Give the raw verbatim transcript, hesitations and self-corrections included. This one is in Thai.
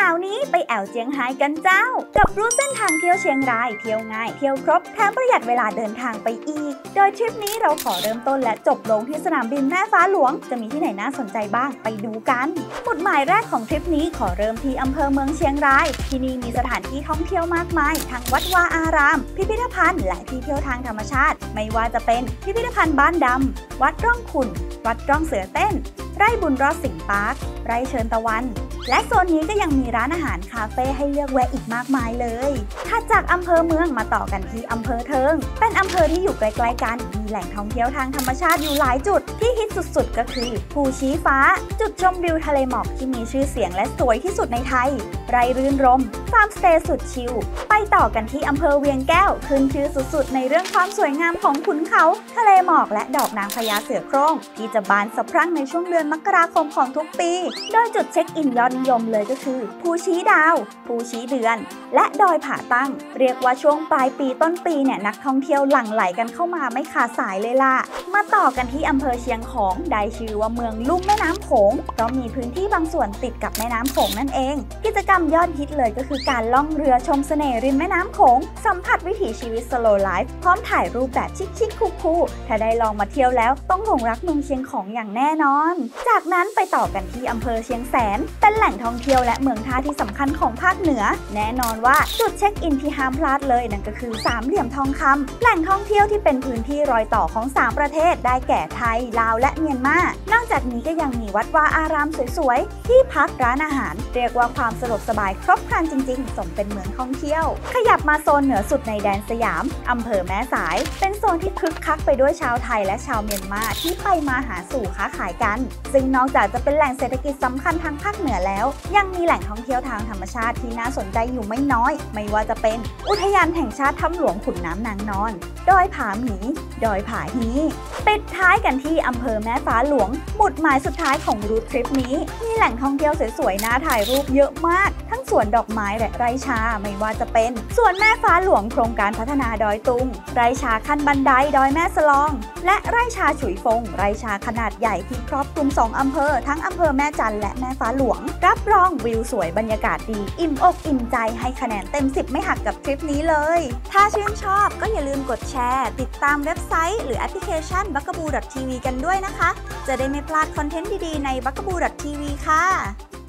าวนี้ไปแอวเจียงไฮ้กันเจ้ากับรูทเส้นทางเที่ยวเชียงรายเที่ยวง่ายเที่ยวครบแถมประหยัดเวลาเดินทางไปอีกโดยทริปนี้เราขอเริ่มต้นและจบลงที่สนามบินแม่ฟ้าหลวงจะมีที่ไหนน่าสนใจบ้างไปดูกันหมุดหมายแรกของทริปนี้ขอเริ่มที่อำเภอเมืองเชียงรายที่นี่มีสถานที่ท่องเที่ยวมากมายทั้งวัดวาอารามพิพิธภัณฑ์และที่เที่ยวทางธรรมชาติไม่ว่าจะเป็นพิพิธภัณฑ์บ้านดำวัดร่องขุ่นวัดร่องเสือเต้นไร่บุญรอดสิงห์ปาร์คไร่เชิญตะวันและโซนนี้ก็ยังมีร้านอาหารคาเฟ่ให้เลือกแวะอีกมากมายเลยถัดจากอำเภอเมืองมาต่อกันที่อำเภอเทิงเป็นอำเภอที่อยู่ใกล้ๆกันมีแหล่งท่องเที่ยวทางธรรมชาติอยู่หลายจุดที่ฮิตสุดๆก็คือภูชี้ฟ้าจุดชมวิวทะเลหมอกที่มีชื่อเสียงและสวยที่สุดในไทยไร่รื่นรมฟาร์มสเตย์สุดชิลไปต่อกันที่อำเภอเวียงแก้วขึ้นชื่อสุดๆในเรื่องความสวยงามของขุนเขาทะเลหมอกและดอกนางพญาเสือโคร่งที่จะบานสะพรั่งในช่วงเดือนมกราคมของทุกปีโดยจุดเช็คอินยอดนิยมเลยก็คือภูชี้ดาวภูชี้เดือนและดอยผาตั้งเรียกว่าช่วงปลายปีต้นปีเนี่ยนักท่องเที่ยวหลั่งไหลกันเข้ามาไม่ขาดสายเลยล่ะมาต่อกันที่อำเภอเชียงของได้ชื่อว่าเมืองลุ่มแม่น้ำโขงเพราะมีพื้นที่บางส่วนติดกับแม่น้ำโขงนั่นเองกิจกรรมยอดฮิตเลยก็คือการล่องเรือชมเสน่ห์ริมแม่น้ำโขงสัมผัสวิถีชีวิต slow life พร้อมถ่ายรูปแบบชิคๆคูลๆถ้าได้ลองมาเที่ยวแล้วต้องหลงรักเมืองเชียงของอย่างแน่นอนจากนั้นไปต่อกันที่อำเภอเชียงแสนเป็นแหล่งท่องเที่ยวและเมืองท่าที่สำคัญของภาคเหนือแน่นอนว่าจุดเช็คอินที่ห้ามพลาดเลยนั่นก็คือสามเหลี่ยมทองคำแหล่งท่องเที่ยวที่เป็นพื้นที่รอยต่อของสามประเทศได้แก่ไทยลาวและเมียนมานอกจากนี้ก็ยังมีวัดวาอารามสวยๆที่พักร้านอาหารเรียกว่าความสะดวกสบายครบครันจริงๆสมเป็นเมืองท่องเที่ยวขยับมาโซนเหนือสุดในแดนสยามอำเภอแม่สายเป็นโซนที่คึกคักไปด้วยชาวไทยและชาวเมียนมาที่ไปมาหาสู่ค้าขายกันซึ่งนอกจากจะเป็นแหล่งเศรษฐกิจสำคัญทางภาคเหนือแล้วยังมีแหล่งท่องเที่ยวทางธรรมชาติที่น่าสนใจอยู่ไม่น้อยไม่ว่าจะเป็นอุทยานแห่งชาติถ้ำหลวงขุนน้ำนางนอนดอยผาหมีดอยผาฮีปิดท้ายกันที่อำเภอแม่ฟ้าหลวงหมุดหมายสุดท้ายของรูททริปนี้มีแหล่งท่องเที่ยวสวยๆน่าถ่ายรูปเยอะมากทั้งสวนดอกไม้และไร่ชาไม่ว่าจะเป็นสวนแม่ฟ้าหลวงโครงการพัฒนาดอยตุงไร่ชาขั้นบันไดดอยแม่สลองและไร่ชาฉุยฟงไร่ชาขนาดใหญ่ที่ครอบคลุมสองอำเภอทั้งอำเภอแม่จันและแม่ฟ้าหลวงรับรองวิวสวยบรรยากาศดีอิ่มอกอิ่มใจให้คะแนนเต็มสิบไม่หักกับทริปนี้เลยถ้าชื่นชอบก็อย่าลืมกดแชร์ติดตามเว็บไซต์หรือแอปพลิเคชัน บักกะบู ดอท ที วี กันด้วยนะคะจะได้ไม่พลาดคอนเทนต์ดีๆใน บักกะบู ดอท ที วี ค่ะ